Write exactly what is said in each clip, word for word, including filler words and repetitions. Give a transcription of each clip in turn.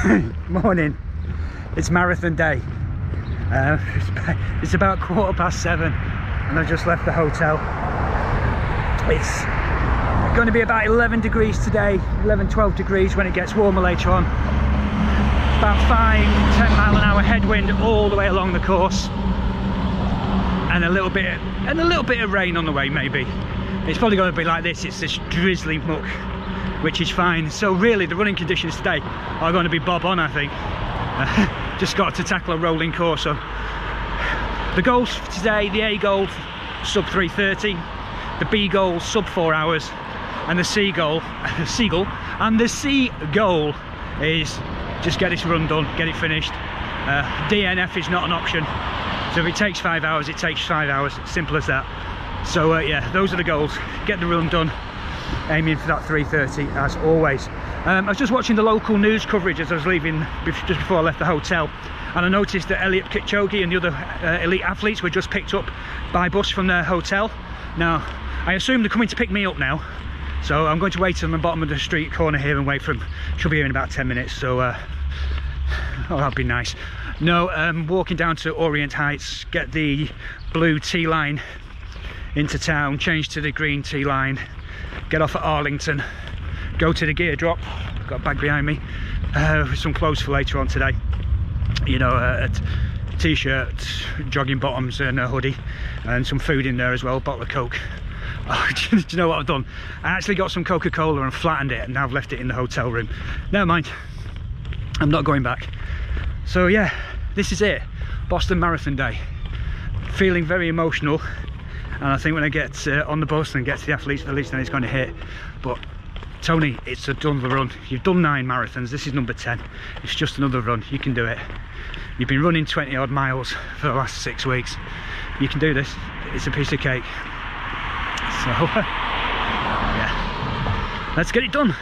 Morning. It's marathon day. Uh, it's about quarter past seven and I've just left the hotel. It's going to be about eleven degrees today, eleven, twelve degrees when it gets warmer later on. About five, ten mile an hour headwind all the way along the course. And a little bit, and a little bit of rain on the way maybe. It's probably going to be like this, it's this drizzly muck, which is fine. So really the running conditions today are going to be bob on, I think. Uh, just got to tackle a rolling course. So the goals for today, the A goal sub three thirty, the B goal sub four hours, and the C goal, the C goal, and the C goal is just get this run done, get it finished. Uh, D N F is not an option. So if it takes five hours, it takes five hours, simple as that. So uh, yeah, those are the goals. Get the run done, aiming for that three thirty as always. Um, I was just watching the local news coverage as I was leaving, just before I left the hotel, and I noticed that Eliud Kipchoge and the other uh, elite athletes were just picked up by bus from their hotel. Now, I assume they're coming to pick me up now, so I'm going to wait on the bottom of the street corner here and wait for them. She'll be here in about ten minutes, so uh, oh, that'd be nice. No, um, walking down to Orient Heights, get the blue T-line into town, change to the green T-line, get off at Arlington, go to the gear drop, got a bag behind me, uh, with some clothes for later on today. You know, a t-shirt, jogging bottoms and a hoodie, and some food in there as well, a bottle of Coke. Oh, do you know what I've done? I actually got some Coca-Cola and flattened it, and now I've left it in the hotel room. Never mind, I'm not going back. So yeah, this is it, Boston Marathon Day. Feeling very emotional, and I think when I get uh, on the bus and get to the athletes village, then it's going to hit. But Tony, it's a done run. You've done nine marathons, this is number ten. It's just another run, you can do it. You've been running twenty odd miles for the last six weeks. You can do this, it's a piece of cake. So, yeah, let's get it done.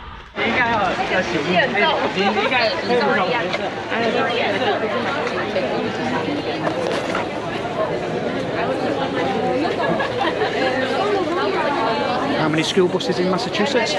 How many school buses in Massachusetts?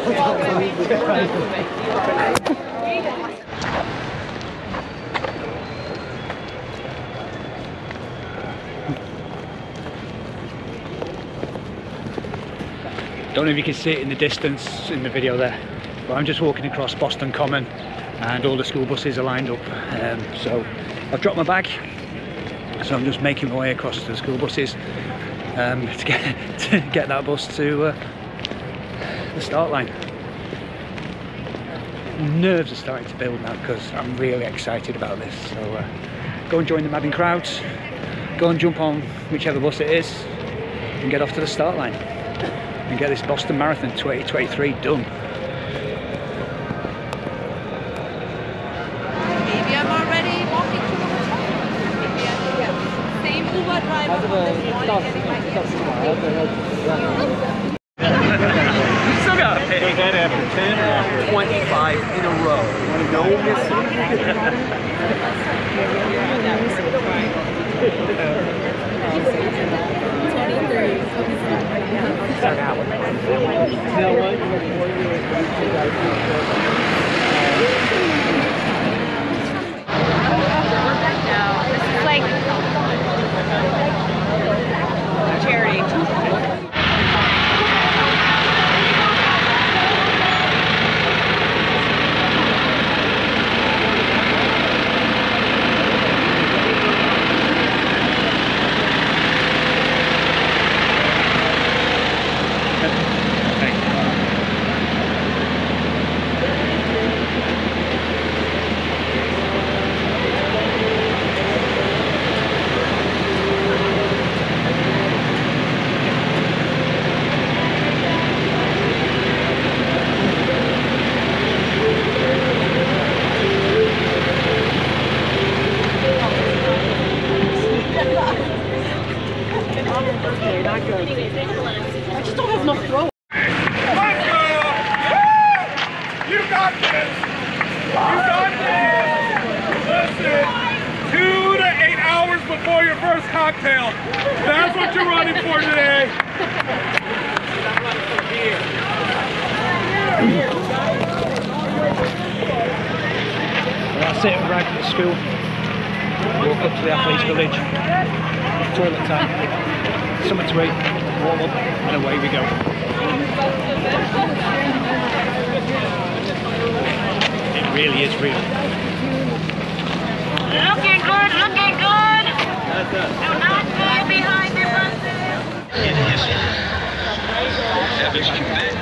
Don't know if you can see it in the distance in the video there, but I'm just walking across Boston Common and all the school buses are lined up. Um, so I've dropped my bag, so I'm just making my way across to the school buses um, to, get, to get that bus to uh, the start line. Nerves are starting to build now because I'm really excited about this. So uh, go and join the madding crowds, go and jump on whichever bus it is and get off to the start line and get this Boston Marathon twenty twenty-three done. Maybe I'm already walking to the hotel. Same Uber driver from this morning getting my ears. You still got to pay that after ten or after twenty-five in a row. No missing. Start out with that. You know what? No, this is like charity. I just don't have enough throw. Let's go! You got this! You got this! Listen, two to eight hours before your first cocktail. That's what you're running for today. I'm running from here. That's it, arrived at the school. Walk up to the athletes village. Toilet time. Something to eat, warm up, and away we go. It really is real. Looking good, looking good. Do not fall behind the buses. In history, Evans Cubit.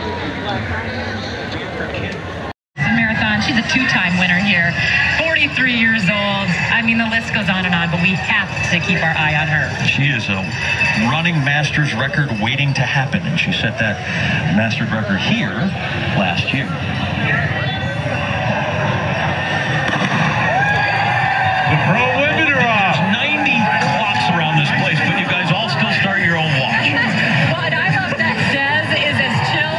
Marathon. She's a two-time winner here. forty-three years old. I mean, the list goes on and on, but we have to keep our eye on her. She is a running master's record waiting to happen, and she set that master's record here last year. The pro women are off. ninety clocks around this place, but you guys all still start your own watch. What I love that Des is as chill.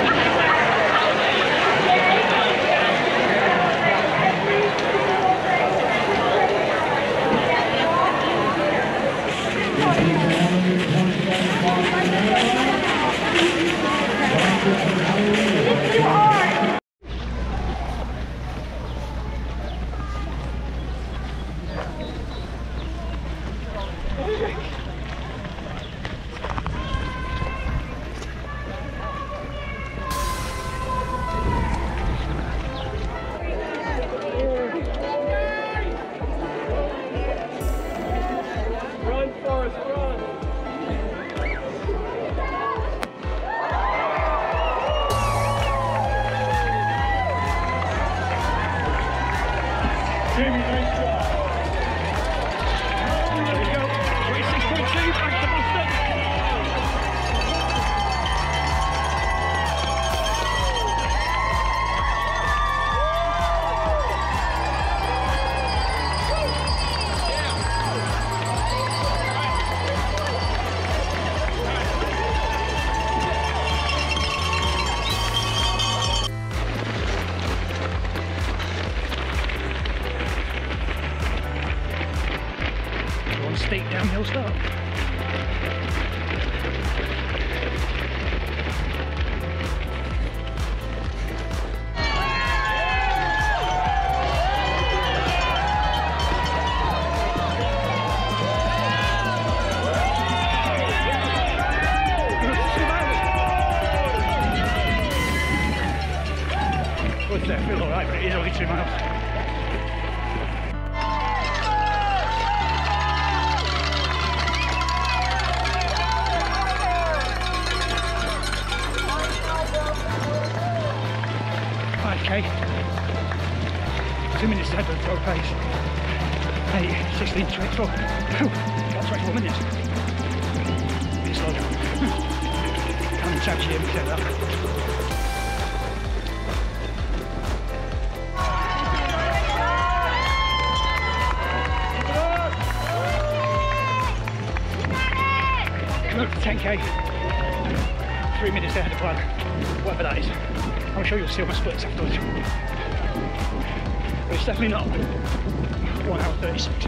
Steep downhill start. What's that? I feel alright, but it is only two miles. five K, two minutes ahead of the pro pace, eight, sixteen, twenty-four, got twenty-four minutes, bit slow down, how many times you hear me say that? Come up for ten K, three minutes ahead of plan, whatever that is. I'm sure you'll see all my splits afterwards. But it's definitely not one hour thirty-six.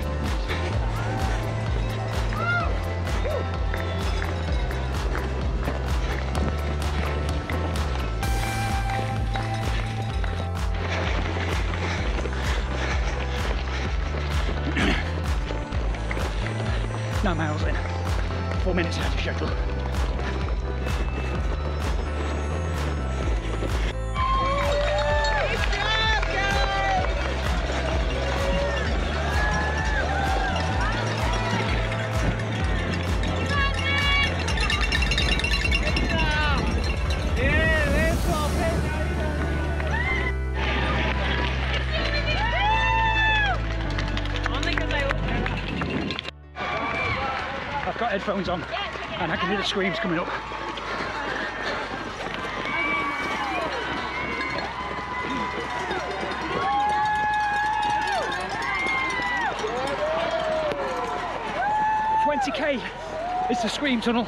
Nine miles in, four minutes ahead of schedule. I've got headphones on and I can hear the screams coming up. twenty K is the scream tunnel.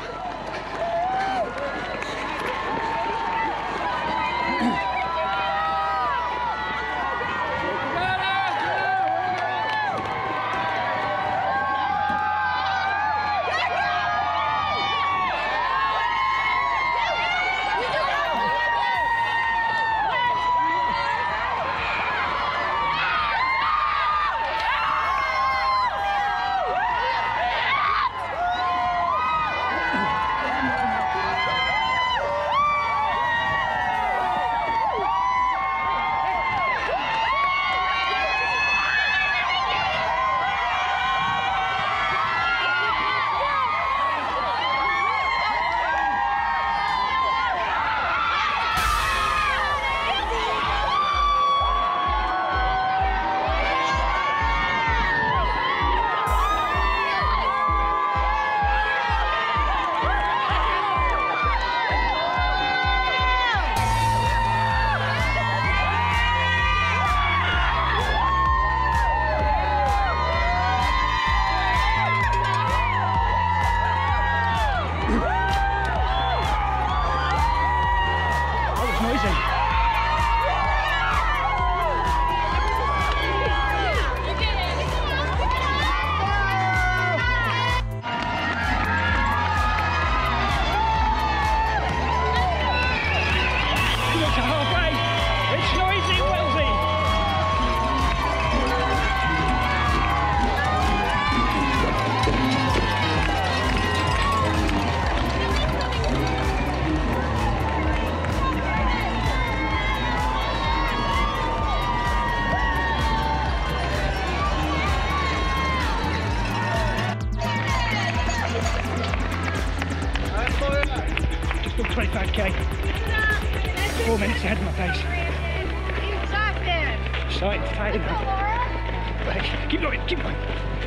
K. Four minutes ahead of my pace. Starting to tighten now. Right, keep going, keep going.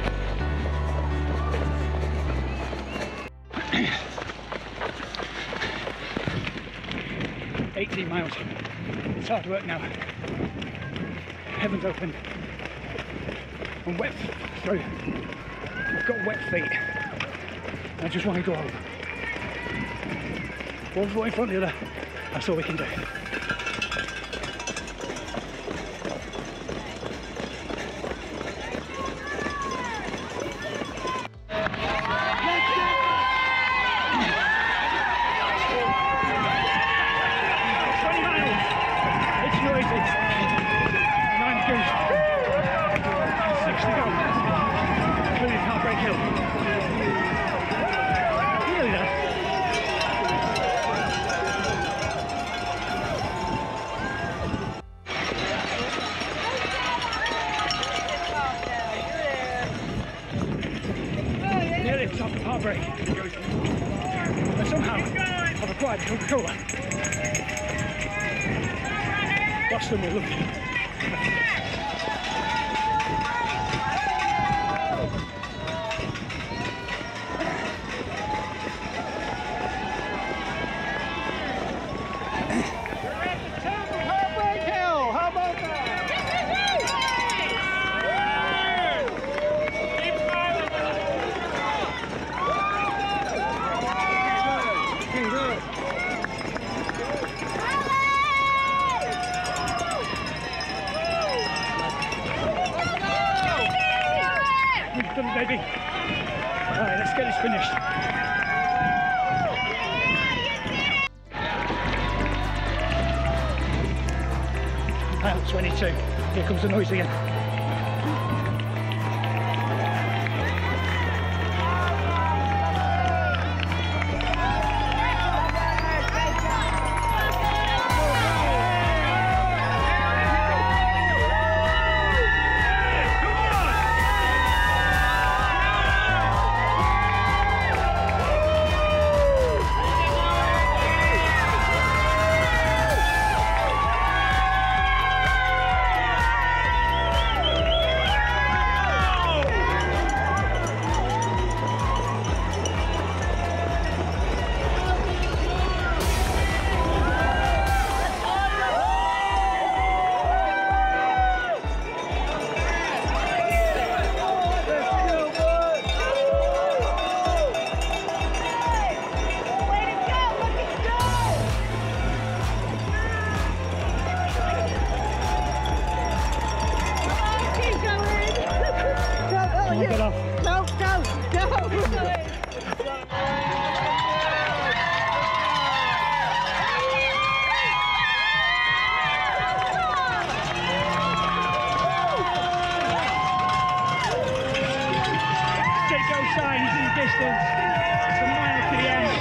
eighteen miles. It's hard work now. Heaven's open. I'm wet through. I've got wet feet. I just want to go home. One foot in front of the other. That's all we can do. Heartbreak Hill. Nearly there. Nearly at the top of Heartbreak. And somehow I've acquired Coca-Cola. Boston will look. Baby. Alright, let's get this finished. Mile twenty-two. Here comes the noise again. Get off. No, no, no. Go signs in the distance. It's a mile to the end.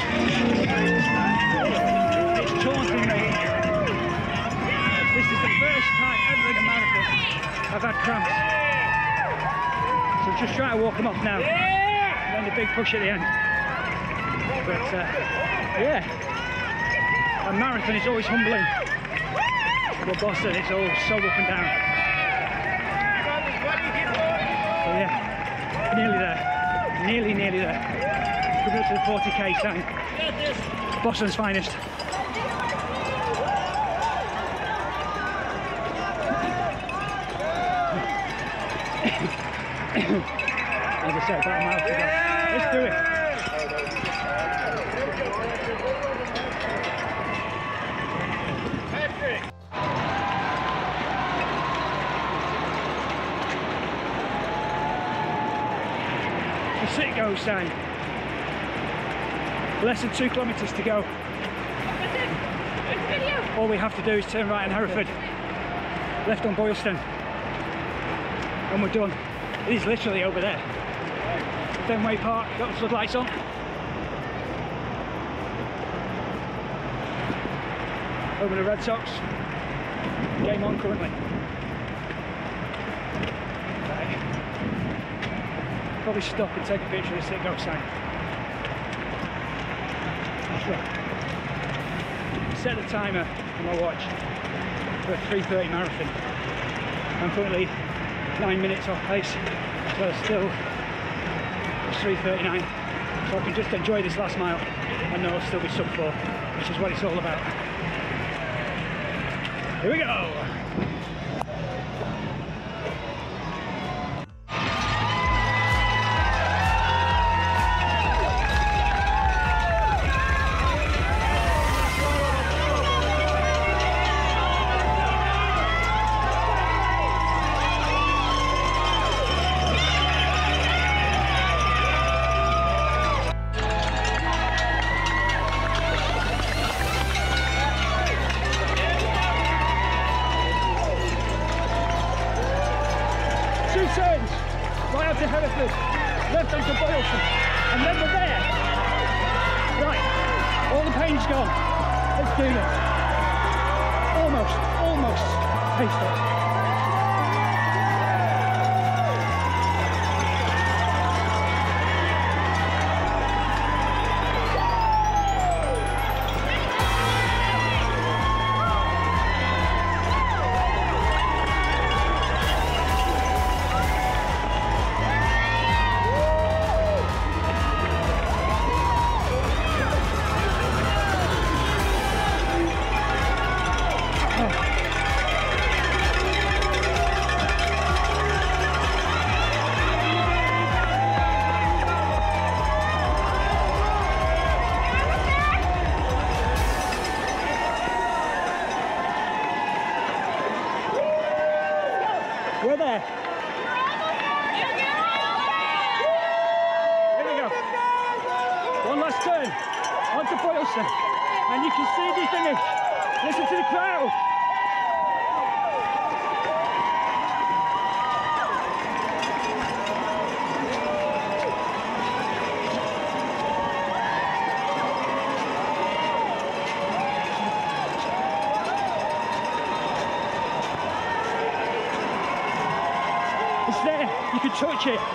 It's taunting me. This is the first time ever in a marathon I've had cramps. So I'm just trying to walk them off now. And then the big push at the end. But uh, yeah, a marathon is always humbling. But Boston, it's all so up and down. So yeah, nearly there. Nearly, nearly there. Coming up to the forty K sign. Boston's finest. As I said, about a mile to go. Let's do it. The sit go sign. Less than two kilometres to go. All we have to do is turn right on Hereford, left on Boylston, and we're done. It is literally over there. Fenway Park, got the floodlights on. Over the Red Sox. Game on currently. Right. Probably stop and take a picture of the sit go sign. That's right. set the timer on my watch for a three thirty marathon. I'm currently nine minutes off pace, so still it's three thirty-nine. So I can just enjoy this last mile and know I'll still be sub four, which is what it's all about. Here we go! Left onto Boylston, and then we're there. Right, all the pain's gone. Let's do this. Almost, almost paced it. We're there. Here we go. One last turn onto Boylston, and you can see the finish. Listen to the crowd. It's there, you can touch it.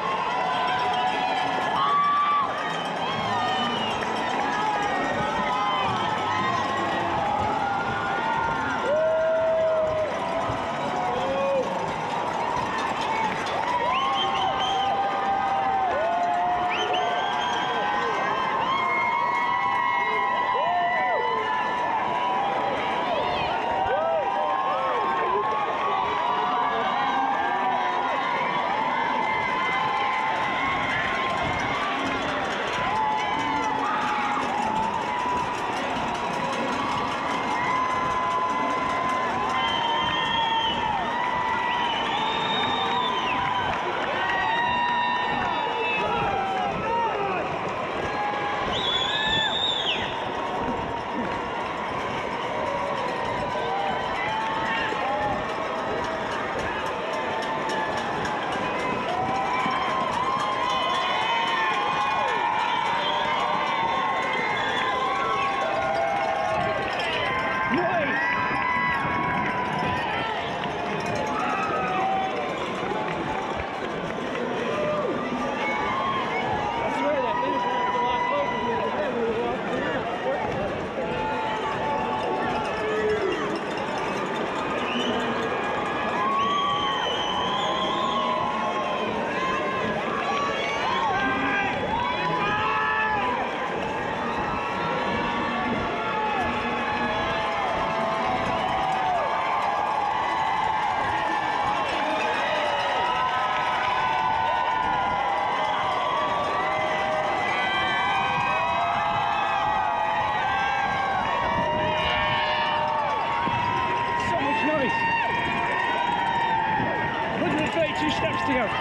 thirty-two steps to go.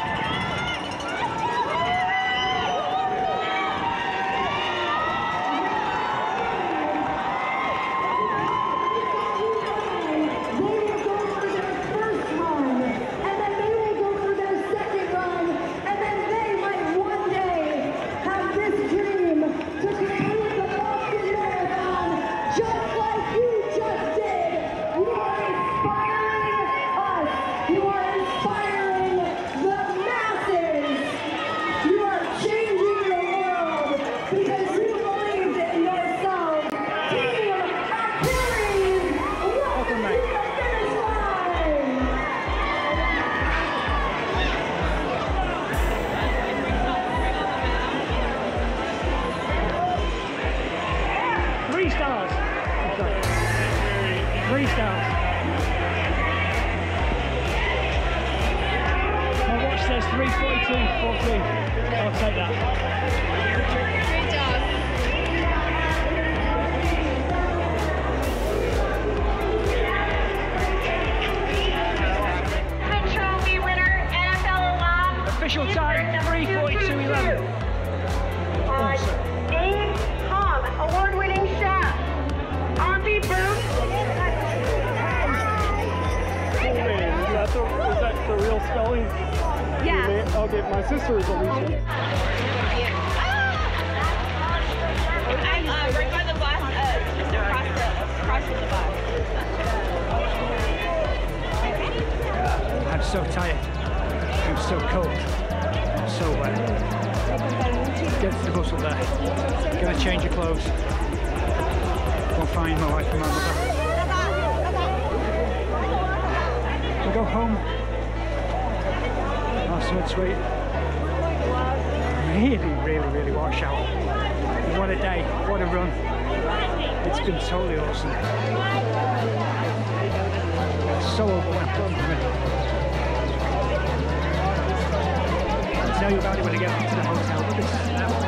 You are inspiring the masses. three forty-two fourteen. I'll take that. Great job. Trophy winner, N F L alum. Official time three forty-two eleven. Awesome. Dave Hogg, award-winning chef. Auntie Boots. Is that the, is that the real spelling? Yeah. Okay, my sister is Alicia. I'm uh, right by the bus, uh, just across the, across from the bus. I'm so tired. I'm so cold. I'm so wet. Get to the bustle there. Gonna change your clothes. Go find my wife and my mother. We'll go home. Oh, so sweet. Really, really, really what a shower. What a day. What a run. It's been totally awesome. So overwhelmed. I'll tell you about it when I get back to the hotel.